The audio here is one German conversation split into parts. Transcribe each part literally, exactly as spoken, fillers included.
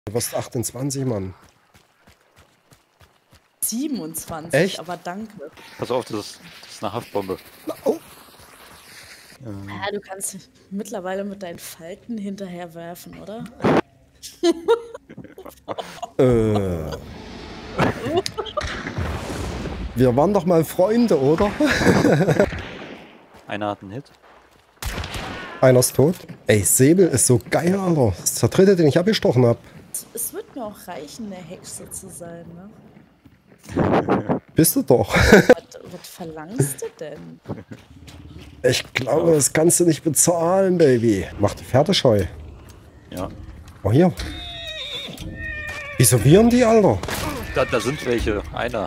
Du wirst achtundzwanzig, Mann. siebenundzwanzig, Echt? aber danke. Pass auf, das ist, das ist eine Haftbombe. Oh. Ja, du kannst mittlerweile mit deinen Falten hinterher werfen, oder? äh. Wir waren doch mal Freunde, oder? Einer hat einen Hit. Einer ist tot. Ey, Säbel ist so geil, Alter. Das ist der dritte, den ich abgestochen habe. Es, es wird mir auch reichen, eine Hexe zu sein, ne? Bist du doch. Was, was verlangst du denn? Ich glaube, das kannst du nicht bezahlen, Baby. Mach die Pferdescheu. Ja. Oh, hier. Wieso viren die, Alter? Da, da sind welche. Einer.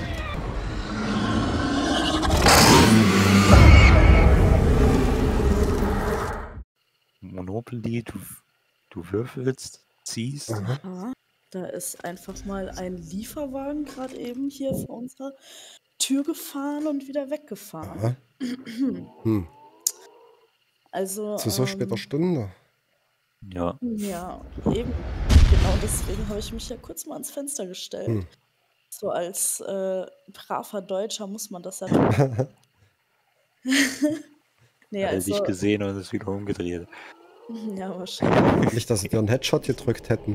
Monopoly, du, du würfelst, ziehst. Aha. Da ist einfach mal ein Lieferwagen gerade eben hier vor unserer Tür gefahren und wieder weggefahren. Hm. Also, Zu so später ähm, Stunde. Ja. ja, eben. Genau deswegen habe ich mich ja kurz mal ans Fenster gestellt. Hm. So als äh, braver Deutscher muss man das ja tun. Nee, Hat er also, dich gesehen und ist wieder umgedreht. ja, wahrscheinlich. Nicht, dass sie dir einen Headshot gedrückt hätten.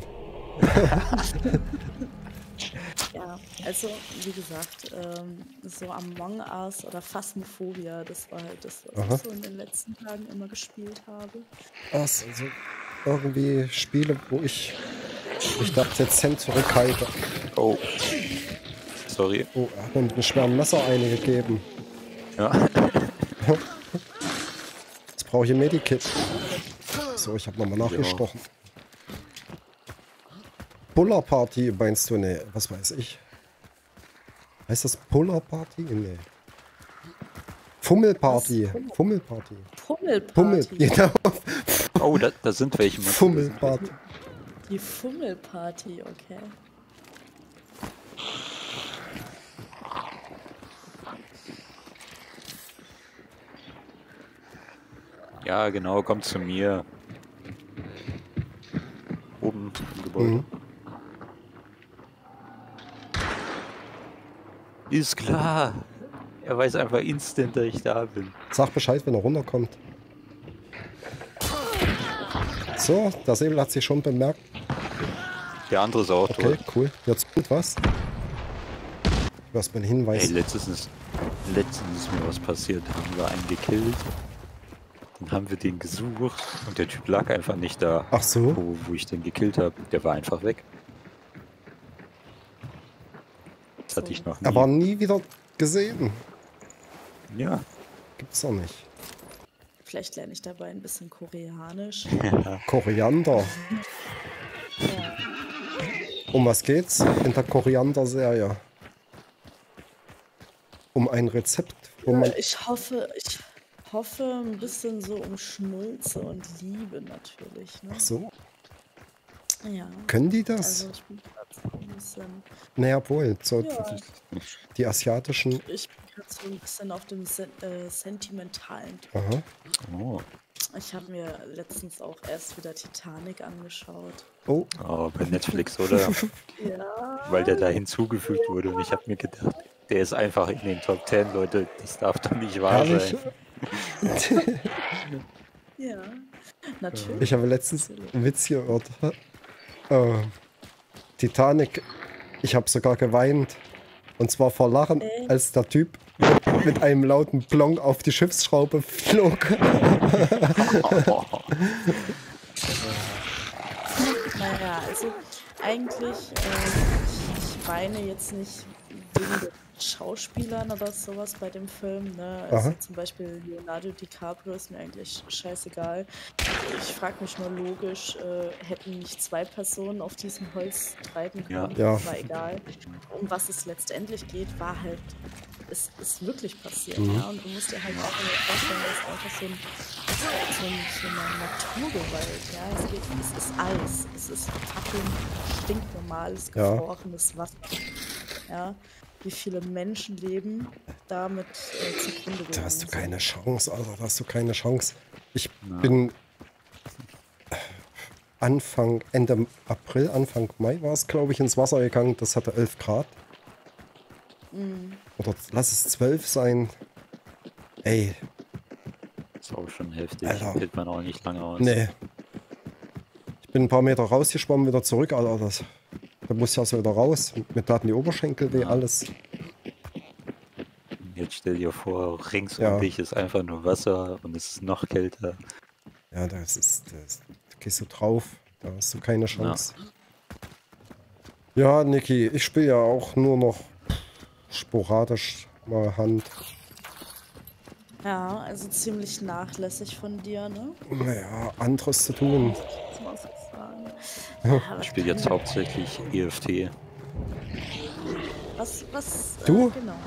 Ja, also wie gesagt, ähm, so Among Us oder Phasmophobia, das war halt das, was Aha. ich so in den letzten Tagen immer gespielt habe. Das also irgendwie Spiele, wo ich mich da dezent zurückhalte. Oh. Sorry. Oh, er hat mir mit einem schweren Messer eine gegeben. Ja. Jetzt brauche ich ein Medikit. So, ich habe nochmal nachgestochen. Puller Party meinst du? Ne, was weiß ich. Heißt das Puller Party? Ne. Fummelparty. Was? Fummelparty. Fummelparty. Fummel, genau. Oh, da, da sind welche. Mann. Fummelparty. Die Fummelparty, okay. Ja, genau, kommt zu mir. Oben im Gebäude. Mhm. Ist klar. Er weiß einfach instant, dass ich da bin. Sag Bescheid, wenn er runterkommt. So, der Säbel hat sich schon bemerkt. Der andere ist auch Okay, tot. cool. Jetzt gut was. Du hast mir einen Hinweis. Ey, letztens ist, letztens ist mir was passiert. Da haben wir einen gekillt. Dann haben wir den gesucht und der Typ lag einfach nicht da, Ach so. wo, wo ich den gekillt habe. Der war einfach weg. Das hatte ich noch nie. Er war nie wieder gesehen. Ja. Gibt's doch nicht. Vielleicht lerne ich dabei ein bisschen Koreanisch. Koriander. Ja. Um was geht's in der Koriander-Serie? Um ein Rezept, wo man... Ich hoffe, ich hoffe ein bisschen so um Schnulze und Liebe natürlich. Ne? Ach so. Ja. Können die das? Also ich bin gerade so ein bisschen, Naja, wohl. So ja, die asiatischen... ich bin gerade so ein bisschen auf dem sen äh, sentimentalen Trip. Aha. Oh. Ich habe mir letztens auch erst wieder Titanic angeschaut. Oh. Oh, bei Netflix, oder? Ja. Weil der da hinzugefügt wurde und ich habe mir gedacht, der ist einfach in den Top Ten, Leute. Das darf doch nicht wahr Herrlich. sein. Ja, natürlich. Ich habe letztens einen Witz gehört. Äh, Titanic. Ich habe sogar geweint. Und zwar vor Lachen, Äh. als der Typ mit einem lauten Plong auf die Schiffsschraube flog. Naja, also eigentlich, äh, ich, ich weine jetzt nicht wegen den Schauspielern oder sowas bei dem Film. Ne? Also Aha. zum Beispiel Leonardo DiCaprio ist mir eigentlich scheißegal. Ich frage mich nur logisch, äh, hätten nicht zwei Personen auf diesem Holz treiben können, Ja. Ja. war egal. Um was es letztendlich geht, war halt, es ist wirklich passiert. Mhm. Ja? Und du musst dir halt auch vorstellen, dass es einfach so, ein, so, ein, so eine Naturgewalt, ja, es geht, es ist Eis, es ist fucking stinknormales, Ja. gefrorenes Wasser, ja, wie viele Menschenleben damit äh, zugrunde gegangen Da hast du sind. keine Chance, Alter. Da hast du keine Chance. Ich Ja. bin Anfang, Ende April, Anfang Mai war es, glaube ich, ins Wasser gegangen. Das hatte elf Grad. Mhm. Oder lass es zwölf sein. Ey, Das ist auch schon heftig. Alter. Hält man auch nicht lange aus. nee. Ich bin ein paar Meter rausgeschwommen, wieder zurück, Alter. Das, da muss ja so wieder raus. Mir taten die Oberschenkel weh, Ja. alles. Jetzt stell dir vor, rings Ja. um dich ist einfach nur Wasser und es ist noch kälter. Ja, das ist, das, da gehst du drauf. Da hast du keine Chance. Ja, Niki, ich spiele ja auch nur noch sporadisch mal Hand. Ja, also ziemlich nachlässig von dir, ne? Naja, anderes zu tun. Muss ich jetzt mal so sagen. Ja, Ich was spiele jetzt kann- hauptsächlich E F T. Was, was, Du? Äh, genau.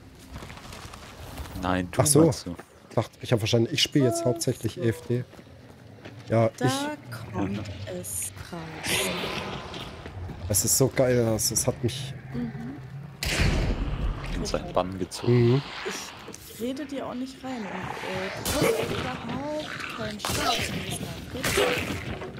Nein, du Ach so. meinst du. Ich dachte, ich habe verstanden, ich spiele jetzt hauptsächlich E F D. Ja, Da ich. kommt es raus. Es ist so geil, das, das hat mich. In seinen Bann gezogen. Mhm. Ich, ich rede dir auch nicht rein. Und, äh, du hast überhaupt keinen Spaß in diesem Land.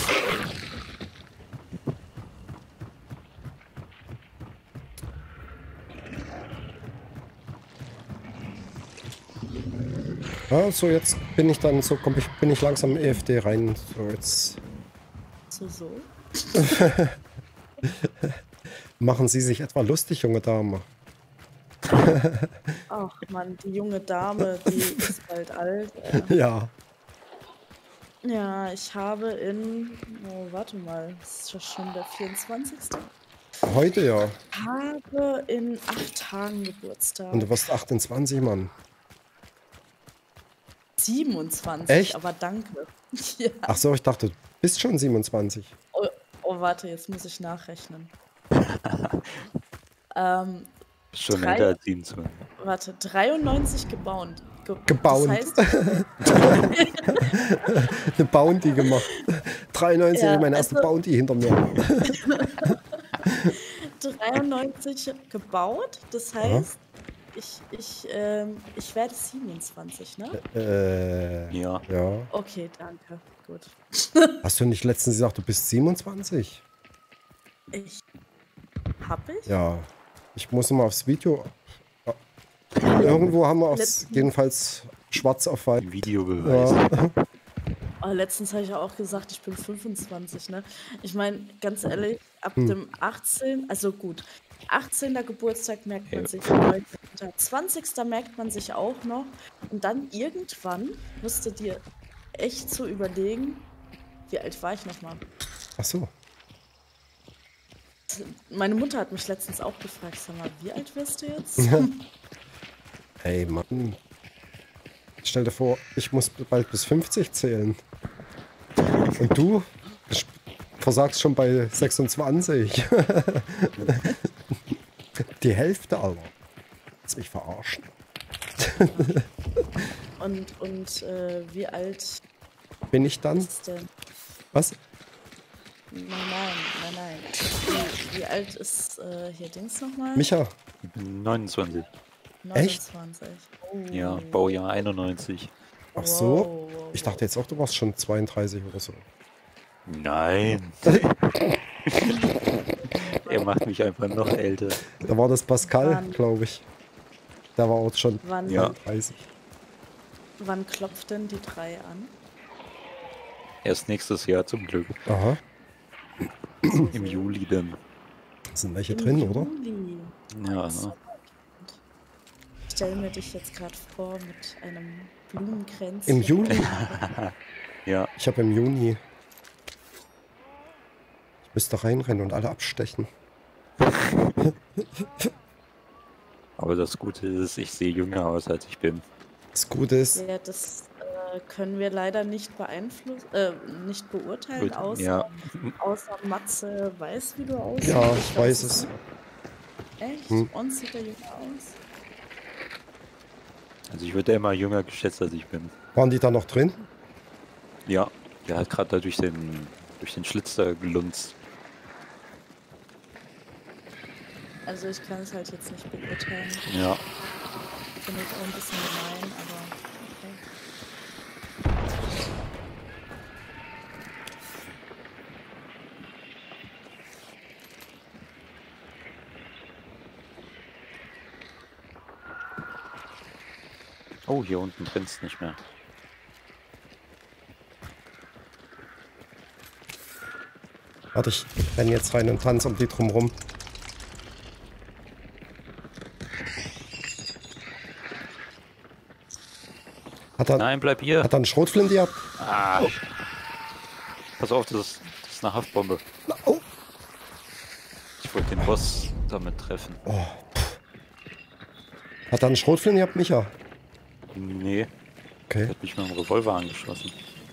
Ja, so jetzt bin ich dann so, komm ich, bin ich langsam in E F D rein. So jetzt So, so. machen Sie sich etwa lustig, junge Dame. Ach Mann, die junge Dame, die ist bald alt. Äh. Ja. Ja, ich habe in, oh, warte mal, das ist ja schon der vierundzwanzigste. Heute ja. Ich habe in acht Tagen Geburtstag. Und du wirst achtundzwanzig, Mann. siebenundzwanzig, Echt? aber danke. Ja. Ach so, ich dachte, du bist schon siebenundzwanzig. Oh, oh, warte, jetzt muss ich nachrechnen. ähm, Schon Drei- älter als siebenundzwanzig. warte, dreiundneunzig gebaut. Ge Gebaut. Das heißt, Eine Bounty gemacht. dreiundneunzig, Ja, meine erste also- Bounty hinter mir. dreiundneunzig gebaut. Das heißt, ich, ich, ähm, ich werde siebenundzwanzig, ne? Äh, Ja. ja. Okay, danke. Gut. Hast du nicht letztens gesagt, du bist siebenundzwanzig? Ich. Hab ich? Ja. Ich muss mal aufs Video. Irgendwo haben wir es Letzten- jedenfalls schwarz auf weiß. Ein Videobeweis. Ja. Oh, letztens habe ich ja auch gesagt, ich bin fünfundzwanzig, ne? Ich meine, ganz ehrlich, ab Hm. dem achtzehnten, also gut, achtzehnten Geburtstag merkt man Ja. sich, neunzehnten zwanzigsten merkt man sich auch noch. Und dann irgendwann musst du dir echt so überlegen, wie alt war ich nochmal? Ach so. Meine Mutter hat mich letztens auch gefragt, sag mal, wie alt wirst du jetzt? Hey Mann. Stell dir vor, ich muss bald bis fünfzig zählen. Und du sch- versagst schon bei sechsundzwanzig. Die Hälfte, Alter. Willst mich verarschen? Und, und äh, wie alt Bin ich dann? ist denn? Was? Nein, nein, nein, nein. Wie, wie alt ist äh, hier Dings nochmal? Micha? Ich bin neunundzwanzig. echt? neunundzwanzig. Oh. Ja, Baujahr einundneunzig. Ach so. Wow, wow, Ich dachte jetzt auch, du warst schon zweiunddreißig oder so. Nein. Er macht mich einfach noch älter. Da war das Pascal, Wann? glaube ich. Der war auch schon Wann, Ja. dreißig. wann klopft denn die drei an? Erst nächstes Jahr zum Glück. Aha. Im Juli dann. Sind welche Im drin, oder? Juli. Ja, So. ne? Ich stelle mir dich jetzt gerade vor mit einem Blumenkränzchen. Im Juli? Ja, Ich habe im Juni. Ich müsste reinrennen und alle abstechen. aber das Gute ist, ich sehe jünger aus, als ich bin. Das Gute ist, Ja, das äh, können wir leider nicht beeinflussen, äh, nicht beurteilen, Gut, außer, ja. außer Matze weiß, wie du aussiehst. ja, ich weiß es. Echt? Hm. Und sieht er jünger aus? Also ich würde immer jünger geschätzt, als ich bin. Waren die da noch drin? Ja, der hat gerade da durch den, durch den Schlitz da gelunzt. Also ich kann es halt jetzt nicht beurteilen. Ja, Finde ich auch ein bisschen gemein, aber okay. Oh, hier unten brennt's nicht mehr. Warte, ich renn jetzt rein und tanze um die drum rum. Hat er, Nein, bleib hier. hat er einen Schrotflint gehabt? Ah. Pass auf, das ist, das ist eine Haftbombe. Oh. Ich wollte den Boss damit treffen. Oh. Hat er einen Schrotflint gehabt, Micha? Nee, Okay. hat mich mit dem Revolver angeschossen.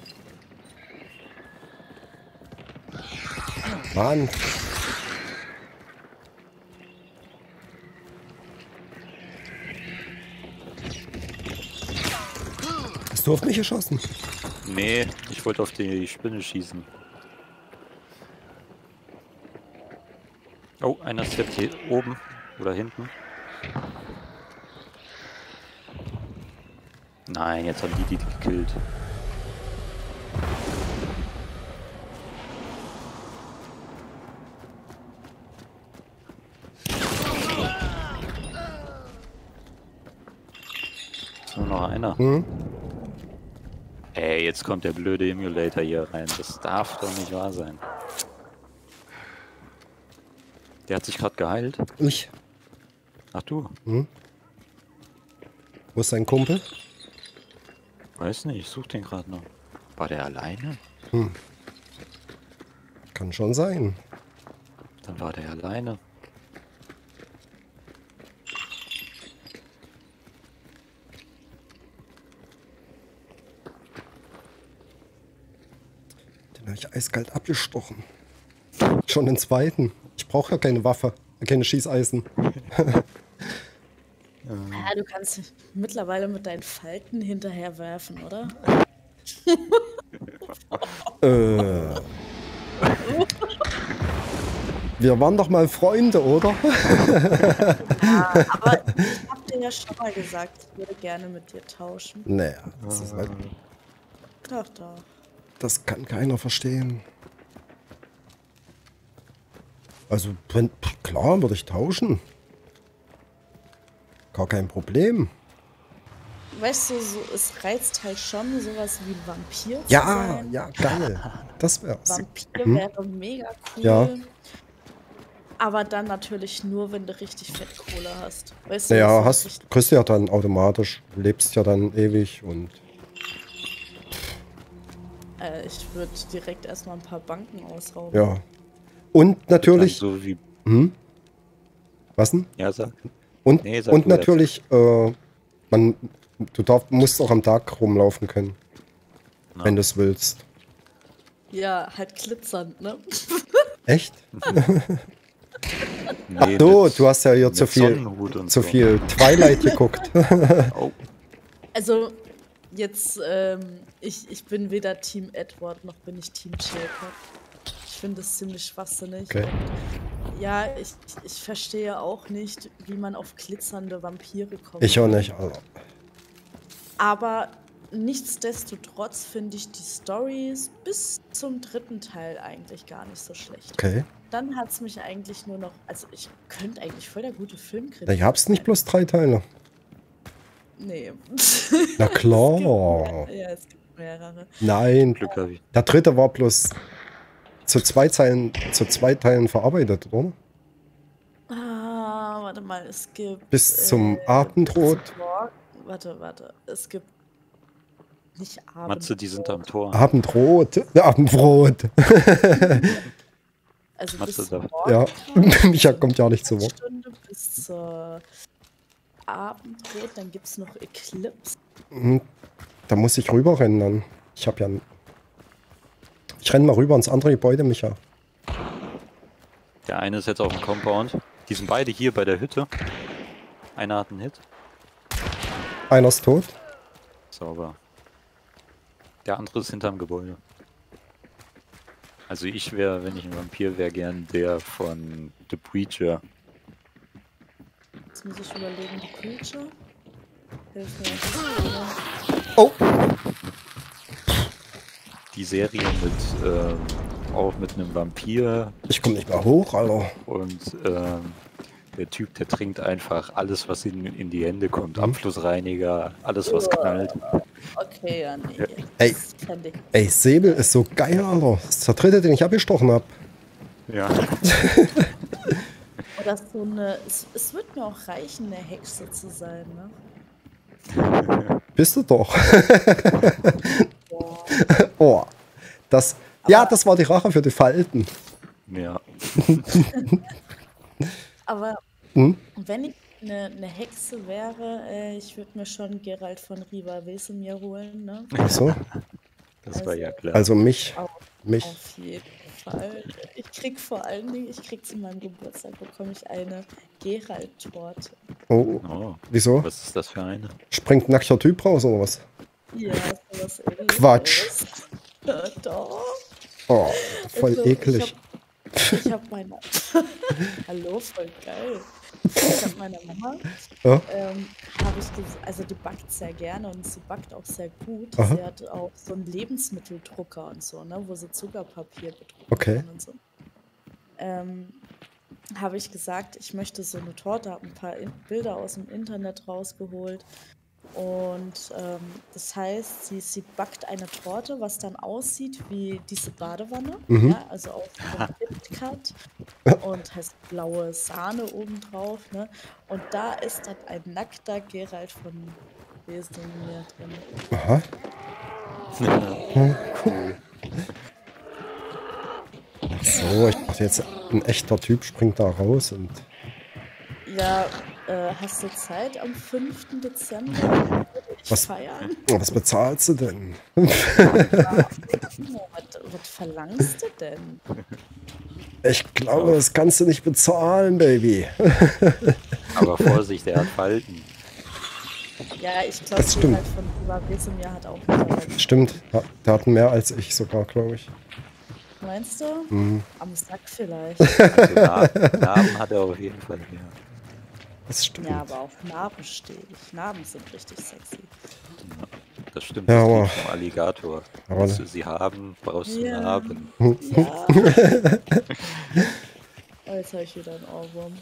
Mann. Hast du auf mich geschossen? Nee, ich wollte auf die Spinne schießen. Oh, einer ist jetzt hier oben oder hinten. Nein, jetzt haben die die gekillt. Ist nur noch einer. Hm? Ey, jetzt kommt der blöde Emulator hier rein. Das darf doch nicht wahr sein. Der hat sich gerade geheilt. Ich. Ach du, Hm? Wo ist dein Kumpel? weiß nicht, ich such den gerade noch. War der alleine? Hm. Kann schon sein. Dann war der alleine. Den habe ich eiskalt abgestochen. Schon den zweiten. Ich brauche ja keine Waffe, keine Schießeisen. Ja, du kannst mittlerweile mit deinen Falten hinterher werfen, oder? Äh. Wir waren doch mal Freunde, oder? Ja, aber ich hab dir ja schon mal gesagt, ich würde gerne mit dir tauschen. Naja, das, ist halt, Doch, doch. das kann keiner verstehen. Also, wenn, klar, würde ich tauschen. Gar kein Problem. Weißt du, so, es reizt halt schon, sowas wie ein Vampir zu Ja, sein. ja, geil. Das wär's. Vampir Hm? wäre mega cool. Ja. Aber dann natürlich nur, wenn du richtig Fettkohle hast. Weißt du, Naja, das hast, ist richtig- kriegst du ja dann automatisch, lebst ja dann ewig und äh, ich würde direkt erstmal ein paar Banken ausrauben. ja. Und natürlich, Dann so wie. hm? Was denn? Ja, sag. Und, Nee, sag und du erst. natürlich, äh, man, du darf, musst auch am Tag rumlaufen können, Na. wenn du es willst. Ja, halt glitzernd, ne? Echt? Nee, So, mit- du hast ja hier mit zu viel, Sonnenhut und zu so. viel Twilight geguckt. Oh, Also, jetzt, ähm, ich, ich bin weder Team Edward noch bin ich Team Jacob. Ich finde es ziemlich schwachsinnig. Okay. Und ja, ich, ich verstehe auch nicht, wie man auf glitzernde Vampire kommt. Ich auch nicht, Alter. Aber nichtsdestotrotz finde ich die Storys bis zum dritten Teil eigentlich gar nicht so schlecht. Okay. Dann hat es mich eigentlich nur noch, also ich könnte eigentlich voll der gute Filmkritiker Da gab's nicht bloß drei Teile. Nee. Na klar. Ja, es gibt mehrere. Nein, Glück habe ich. der dritte war bloß zu zwei Teilen, zu zwei Teilen verarbeitet, oder? Ah, warte mal, es gibt. Bis zum äh, Abendrot. bis zum Morgen- Warte, warte. Es gibt. Nicht Abend. Matze, die sind am Tor. Abendrot. Ja, Abendrot. Also Matze bis zum da. Ja, Morgen. Micha kommt ja nicht zu Wort. Stunde bis zur Abendrot. Dann gibt es noch Eclipse. Hm, Da muss ich rüberrennen dann. Ich hab ja... ein- Ich renne mal rüber ins andere Gebäude, Micha. Der eine ist jetzt auf dem Compound. Die sind beide hier bei der Hütte. Einer hat einen Hit. Einer ist tot. Sauber. Der andere ist hinterm Gebäude. Also ich wäre, wenn ich ein Vampir wäre, gern der von The Preacher. Jetzt muss ich überlegen, die Creature. Hilf mir. Oh! Die Serie mit, ähm, auch mit einem Vampir Ich komme nicht mehr hoch, Alter. und ähm, Der Typ, der trinkt einfach alles, was ihm in die Hände kommt. Abflussreiniger, alles, was knallt. Okay, ja, nee. Ja. Ey. Das fänd ich. Ey, Säbel ist so geil, Alter. Das ist der dritte, den ich abgestochen hab. Ja. Oder so eine. Es, es wird mir auch reichen, eine Hexe zu sein, ne? Bist du doch. Boah. Oh, das... Ja, das war die Rache für die Falten. Ja. Aber Hm? wenn ich eine, eine Hexe wäre, äh, ich würde mir schon Geralt von Riva Wesemir holen, ne? Ach so. Das war ja klar. Also mich. Auf, Mich. auf jeden Fall. Ich krieg vor allen Dingen, ich krieg zu meinem Geburtstag, bekomme ich eine Geralt-Torte. Oh, Oh, wieso? was ist das für eine? Springt ein nackter Typ raus oder was? Ja, sowas ähnliches. Quatsch. Ja, doch. Oh, voll Also, eklig. Ich habe hab meine. Hallo, voll geil. Ich habe meiner Mama, Ja? ähm, habe ich ges- also die backt sehr gerne und sie backt auch sehr gut. Aha. Sie hat auch so einen Lebensmitteldrucker und so, ne, wo sie Zuckerpapier bedrucken Okay. kann und so. Ähm, habe ich gesagt, ich möchte so eine Torte, habe ein paar In Bilder aus dem Internet rausgeholt. Und ähm, das heißt, sie, sie backt eine Torte, was dann aussieht wie diese Badewanne, Mhm. ja, also auch so ein KitKat und heißt blaue Sahne obendrauf, ne? Und da ist dann ein nackter Geralt von Wesemir drin. Aha. Ach so, ich dachte jetzt, ein echter Typ springt da raus und... Ja, äh, hast du Zeit am fünften Dezember? Ich Was? feiern? Oh, was bezahlst du denn? Ja, was, was verlangst du denn? Ich glaube, das kannst du nicht bezahlen, Baby. Aber Vorsicht, der hat Falten. Ja, ich glaube, Das stimmt. Geralt von Riva Wesemir hat auch mittlerweile. Stimmt, ja, der hat mehr als ich sogar, glaube ich. Meinst du? Mhm. Am Sack vielleicht. Also Narben, Narben hat er auf jeden Fall mehr. Das stimmt. Ja, aber auf Narben stehe ich. Narben sind richtig sexy. Das stimmt, Ja, das aber- Lied vom Alligator. aber- Willst du sie haben, brauchst du Ja. Narben. Ja. Oh, jetzt habe ich wieder einen Ohrwurm.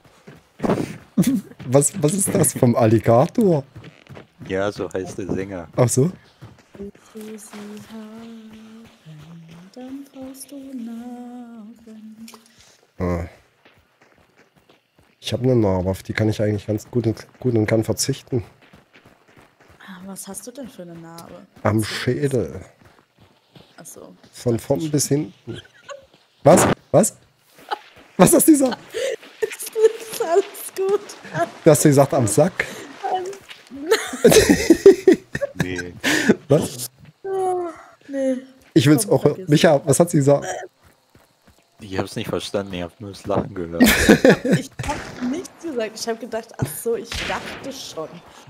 Was, was ist das vom Alligator? Ja, so heißt der Sänger. Ach so? Willst du sie haben, dann brauchst du Narben. Ah. Ich habe eine Narbe, auf die kann ich eigentlich ganz gut und, gut und kann verzichten. Ah, was hast du denn für eine Narbe? Am Schädel. Achso. Von vorn bis hinten. Was? Was? Was hast du gesagt? Ist alles gut. Du hast gesagt am Sack. Nee. Was? Nee. Ich will's Komm, auch hören. vergiss. Micha, was hat sie gesagt? Ich hab's nicht verstanden, ich hab nur das Lachen gehört. Ich habe nichts gesagt. Ich habe gedacht, ach so, ich dachte schon.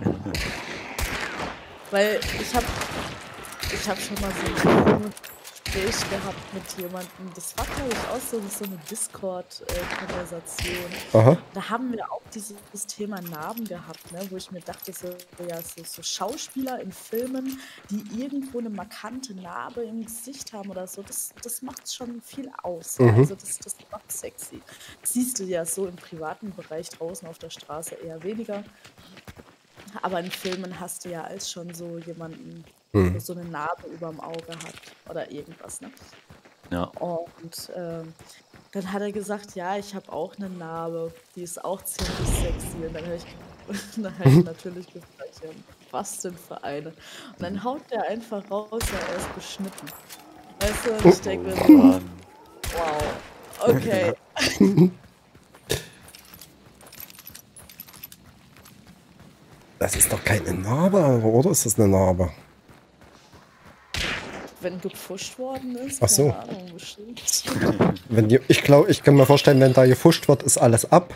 Weil ich habe ich hab schon mal so ein Gespräch gehabt mit jemandem. Das war, glaube ich, auch so, so eine Discord-Konversation. Aha. Da haben wir auch dieses Thema Narben gehabt, ne? Wo ich mir dachte, so, ja, so, so Schauspieler in Filmen, die irgendwo eine markante Narbe im Gesicht haben oder so, das, das macht schon viel aus. Ja? Mhm. Also das, das macht sexy. Das siehst du ja so im privaten Bereich draußen auf der Straße eher weniger. Aber in Filmen hast du ja als schon so jemanden, Mhm. der so eine Narbe überm Auge hat oder irgendwas, ne? Ja. Und ähm, dann hat er gesagt, ja, ich habe auch eine Narbe, die ist auch ziemlich sexy. Und dann habe ich, dann hab ich natürlich gefragt, ja, was denn für eine? Und dann haut der einfach raus, ja, er ist beschnitten. Weißt du, und ich denke mir so, Mann. wow, okay. Das ist doch keine Narbe, oder ist das eine Narbe? Wenn gepfuscht worden ist, Ach so. keine Ahnung, bestimmt. Wenn die, ich glaube, ich kann mir vorstellen, wenn da gefuscht wird, ist alles ab.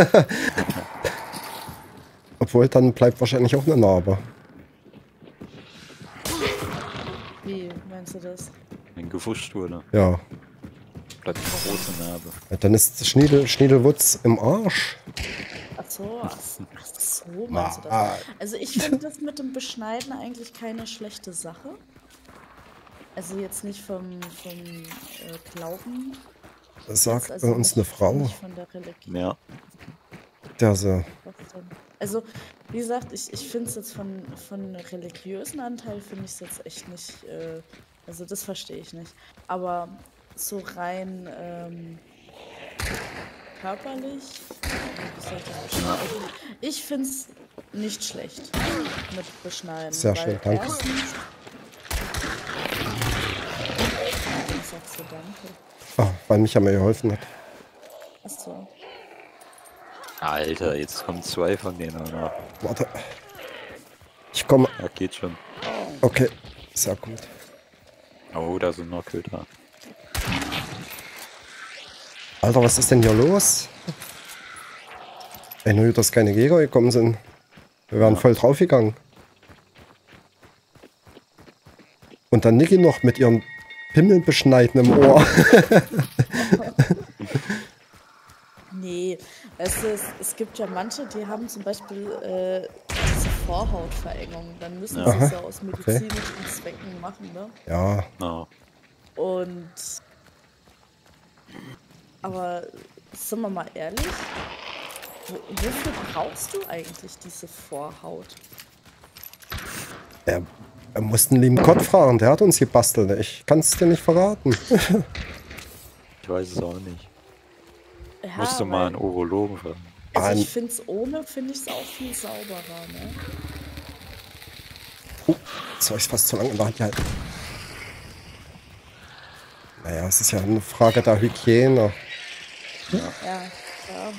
Obwohl, dann bleibt wahrscheinlich auch eine Narbe. Wie meinst du das? Wenn gefuscht wurde, Ja. bleibt eine große Narbe. Ja, dann ist Schniedel, Schniedelwutz im Arsch. Ach so, ach, ach so meinst du das? Ah, Also ich finde das mit dem Beschneiden eigentlich keine schlechte Sache. Also jetzt nicht vom, vom äh, Glauben. das sagt also bei uns eine nicht- Frau. Nicht von der Religion. Ja. der so? Was denn? Also, wie gesagt, ich, ich finde es jetzt von, von religiösen Anteil, finde ich es jetzt echt nicht, äh, also das verstehe ich nicht. Aber so rein ähm, körperlich, wie soll ich das beschreiben? Also, ich finde es nicht schlecht mit Beschneiden. Sehr weil schön, danke. Erstens, was sagst du, danke? Ah, weil Micha mir geholfen hat. Achso. Alter, jetzt kommen zwei von denen auch noch. Warte. Ich komme. Ja, geht schon. Okay, sehr gut. Oh, da sind noch Köder. Alter, was ist denn hier los? Ey, nur, dass keine Jäger gekommen sind. Wir wären voll draufgegangen. Und dann Niki noch mit ihren Pimmel beschneiden im Ohr. Nee, weißt du, es, es gibt ja manche, die haben zum Beispiel äh, diese Vorhautverengung. Dann müssen Ja. sie Aha, es ja aus medizinischen Zwecken machen, ne? Ja, Oh. Und. Aber sind wir mal ehrlich, wo, wofür brauchst du eigentlich diese Vorhaut? er, er musste einen lieben Gott fragen. Der hat uns gebastelt. Ich kann es dir nicht verraten. Ich weiß es auch nicht. Ja, Musst du mal weil- einen Urologen fragen. Also Ein- ich finde es ohne, finde ich es auch viel sauberer, ne? Oh, jetzt habe ich fast zu lange in der Hand gehalten. Naja, es ist ja eine Frage der Hygiene. Ja, klar.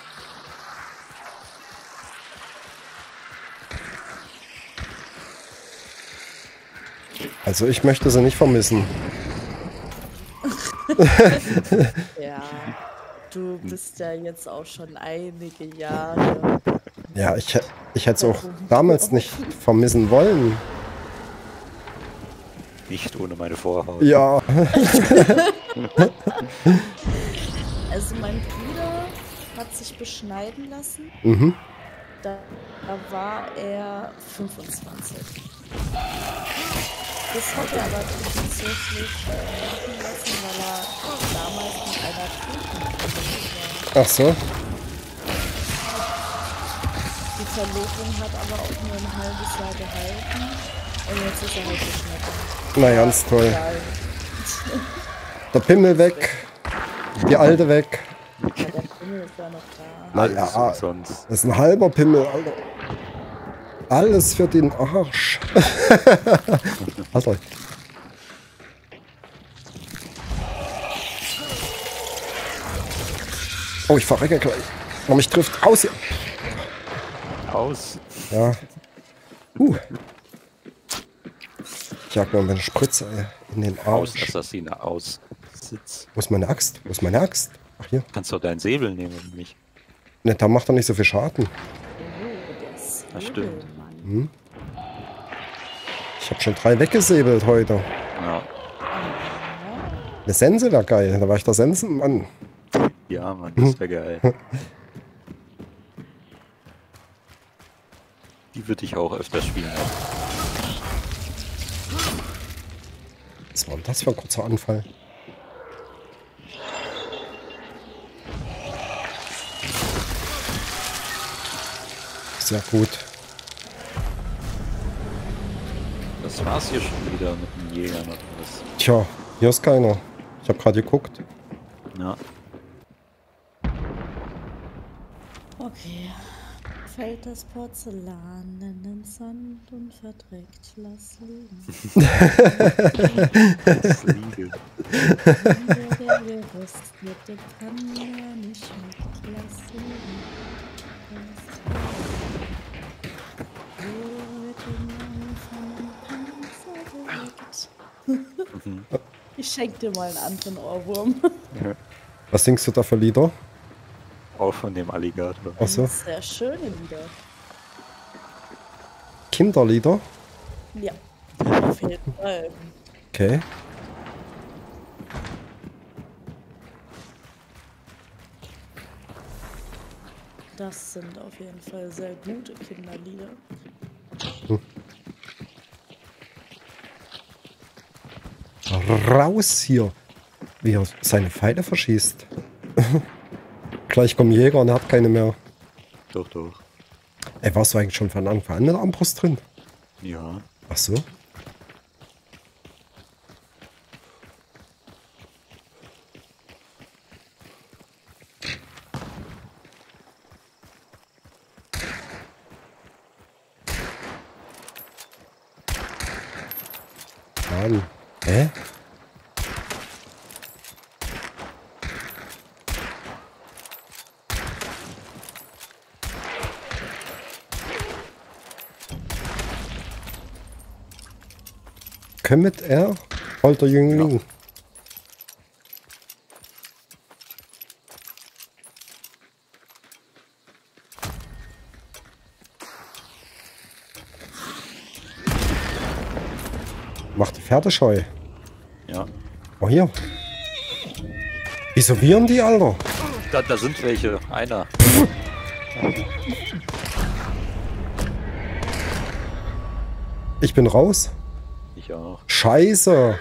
Also ich möchte sie nicht vermissen. Ja, du bist ja jetzt auch schon einige Jahre. Ja, ich, hä- ich hätte es auch damals nicht vermissen wollen. Nicht ohne meine Vorhaut. Ja, Also mein Bruder hat sich beschneiden lassen. mhm. Da, da war er fünfundzwanzig. Das hat er aber tatsächlich äh, machen lassen, weil er damals mit einer Toten war. Ach so. Die Verlobung hat aber auch nur ein halbes Jahr gehalten. Und jetzt ist er halt geschnitten. Na ganz toll. Egal. Der Pimmel weg. Die alte weg. Ja, der Pimmel ist ja noch da. Na Alles ja, umsonst. das ist ein halber Pimmel, Alter. Alles für den Arsch. Alter. Oh, ich verrecke gleich. Oh, mich trifft aus hier. Aus. Ja. Uh. Ich jag mir meine Spritze ey, in den Aus, Arsch. Assassine, aus. Sitz. Wo ist meine Axt? Wo ist meine Axt? Ach, hier. Kannst doch deinen Säbel nehmen und mich. Ne, da macht er nicht so viel Schaden. Oh, der ist Das stimmt. Mann. Ich habe schon drei weggesäbelt heute. Ja. Eine Sense wäre geil. Da war ich der Sensenmann. Ja, Mann, das wäre geil. Die würde ich auch öfter spielen. Was war denn das für ein kurzer Anfall? Sehr gut. Das war's hier schon wieder mit den Jägern oder was. Tja, hier ist keiner. Ich habe gerade geguckt. Ja. Okay. Fällt das Porzellan in den Sand und verdreckt, lass liegen. Das liege. Der geröstete kann ja nicht mit, lass liegen. Wo wird die Mann von dem Panzer bewegt? Ich schenk dir mal einen anderen Ohrwurm. Was singst du da für Lieder? Auch von dem Alligator. Achso. Sehr schöne Lieder. Kinderlieder? Ja, auf jeden Fall. Okay. Das sind auf jeden Fall sehr gute Kinderlieder. Raus hier. Wie er seine Pfeile verschießt. Gleich kommen Jäger und er hat keine mehr. Doch, doch. Ey, warst du eigentlich schon von Anfang an mit der Armbrust drin? Ja. Ach so. Mann. Hä? Kommet er, alter Jüngling? Ja. Macht die Pferde scheu. Ja. Oh, hier. Wieso viren die, Alter? Da, da sind welche. Einer. Ich bin raus. Ich auch. Scheiße.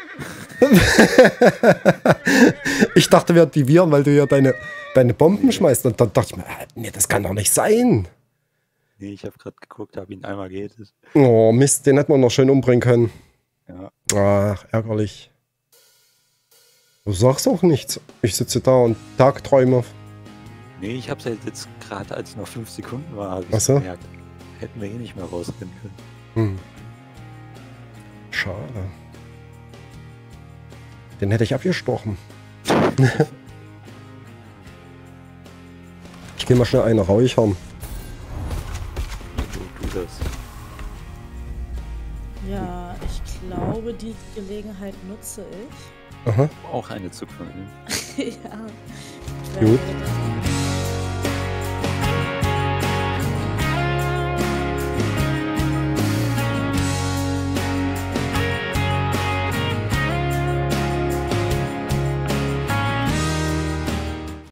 Ich dachte, wir die viren, weil du ja deine, deine Bomben schmeißt. Und dann dachte ich mir, äh, nee, das kann doch nicht sein. Nee, ich habe gerade geguckt, ob ihn einmal geht. Oh, Mist, den hätten wir noch schön umbringen können. Ja. Ach, ärgerlich. Du sagst auch nichts. Ich sitze da und Tagträume. Nee, ich hab's halt jetzt gerade, als es noch fünf Sekunden war, habe Ach ich so. gemerkt. Hätten wir eh nicht mehr rausrennen können. Hm. Schade. Den hätte ich abgestochen. Ich gehe mal schnell eine räuchern. Du, du das. Ja, ich glaube, die Gelegenheit nutze ich. Aha. Auch eine Zug von ihm. Ja. Ich werde Gut. direkt